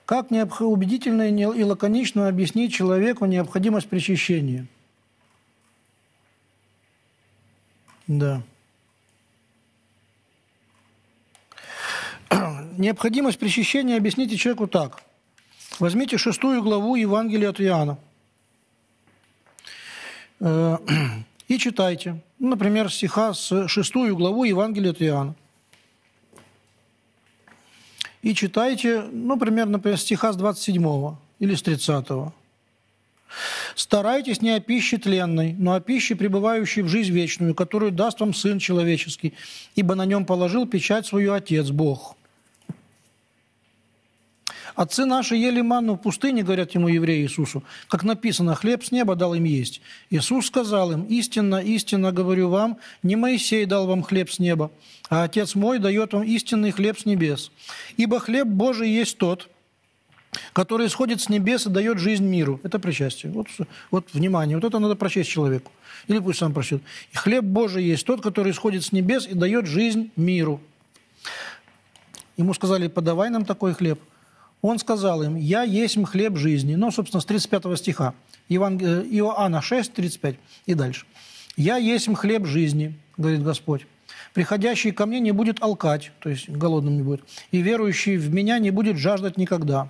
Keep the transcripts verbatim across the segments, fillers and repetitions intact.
Как необх... убедительно и лаконично объяснить человеку необходимость причащения? Да. Необходимость причащения объясните человеку так. Возьмите шестую главу Евангелия от Иоанна и читайте, например, стиха с шестую главу Евангелия от Иоанна. И читайте, ну, примерно, например, стиха с двадцать седьмого или с тридцатого. «Старайтесь не о пище тленной, но о пище, пребывающей в жизнь вечную, которую даст вам Сын Человеческий, ибо на нем положил печать свою Отец, Бог». «Отцы наши ели манну в пустыне, — говорят ему евреи Иисусу, — как написано, хлеб с неба дал им есть. Иисус сказал им, истинно, истинно говорю вам, не Моисей дал вам хлеб с неба, а Отец мой дает вам истинный хлеб с небес. Ибо хлеб Божий есть тот, который исходит с небес и дает жизнь миру». Это причастие. Вот, вот внимание, вот это надо прочесть человеку. Или пусть сам прочтет. «И хлеб Божий есть тот, который исходит с небес и дает жизнь миру». Ему сказали, подавай нам такой хлеб. Он сказал им, я есть хлеб жизни. Ну, собственно, с тридцать пятого стиха. Еванг... Иоанна шесть, тридцать пять и дальше. «Я есть хлеб жизни, — говорит Господь. Приходящий ко мне не будет алкать, то есть голодным не будет, и верующий в меня не будет жаждать никогда».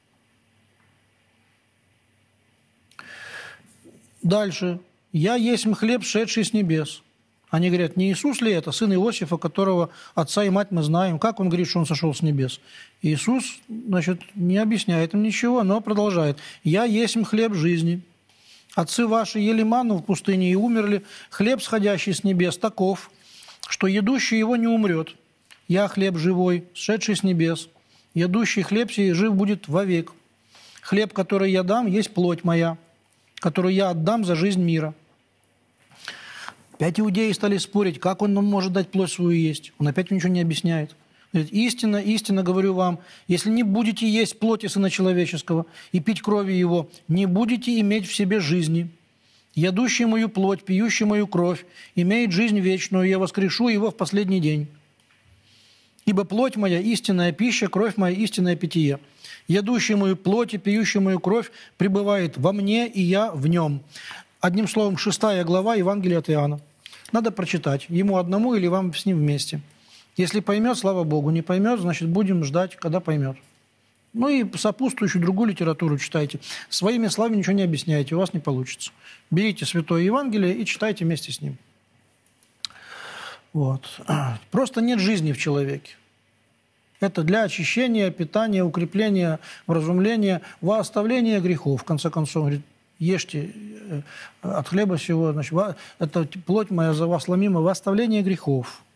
Дальше. «Я есть хлеб, шедший с небес». Они говорят, не Иисус ли это, сын Иосифа, которого отца и мать мы знаем? Как он говорит, что он сошел с небес? Иисус, значит, не объясняет им ничего, но продолжает. «Я есть хлеб жизни. Отцы ваши ели манну в пустыне и умерли. Хлеб, сходящий с небес, таков, что едущий его не умрет. Я хлеб живой, сшедший с небес. Едущий хлеб сей жив будет вовек. Хлеб, который я дам, есть плоть моя, которую я отдам за жизнь мира». Опять иудеи стали спорить, как он нам может дать плоть свою есть. Он опять ничего не объясняет. Говорит, истинно, истинно говорю вам, если не будете есть плоти Сына Человеческого и пить крови Его, не будете иметь в себе жизни. Ядущий мою плоть, пьющий мою кровь, имеет жизнь вечную, я воскрешу его в последний день. Ибо плоть моя истинная пища, кровь моя истинное питье. Ядущий мою плоть и пьющий мою кровь пребывает во мне, и я в нем. Одним словом, шестая глава Евангелия от Иоанна. Надо прочитать, ему одному или вам с ним вместе. Если поймет, слава Богу, не поймет, значит, будем ждать, когда поймет. Ну и сопутствующую другую литературу читайте. Своими словами ничего не объясняйте, у вас не получится. Берите Святое Евангелие и читайте вместе с ним. Вот. Просто нет жизни в человеке. Это для очищения, питания, укрепления, вразумления, во оставления грехов. В конце концов, говорит, ешьте от хлеба сего, значит, это плоть моя за вас ломима, во оставление грехов.